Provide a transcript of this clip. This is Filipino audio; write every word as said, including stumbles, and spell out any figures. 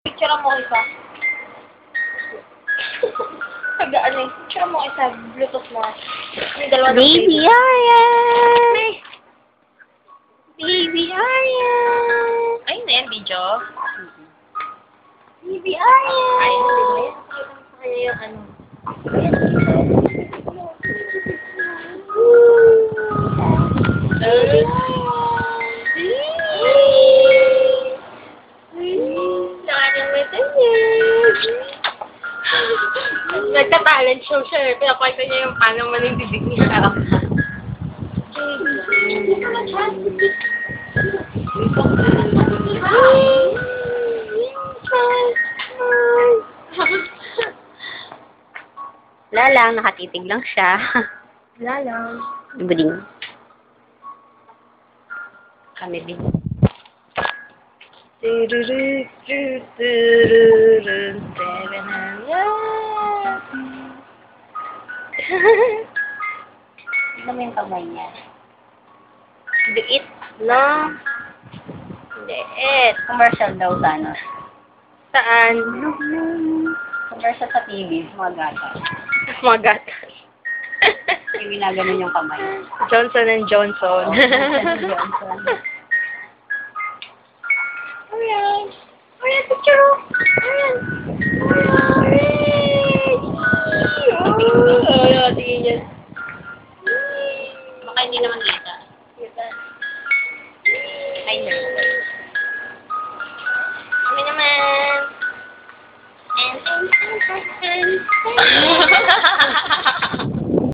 Picture mo isa. Tagaan eh. Picture mo isa. Bluetooth mo. Yung dalawa ng Baby Aryan! Baby Aryan! Ayun na yan, video. Baby Aryan! Ayun na yan. Kaya yung ano. Baby Nakanyang message. Nagka-talent show siya eh. Pinapakita niya yung paano man yung bibig niya. Wala lang, nakatitig lang siya. Wala lang. Buding. Kami din. Tignan mo yung kamay niya. Liit, no? Liit. Commercial daw sana. Saan? Commercial sa T V, mga gata. Mga gatas. Yung ginaganon yung kamay. Johnson and Johnson. Johnson. Ayan. Ayan, picture mo. Ayan. Ayan. Ayan, tingin niya. Baka hindi naman kita. Ay, no. Kami naman. And, and, and, and, and.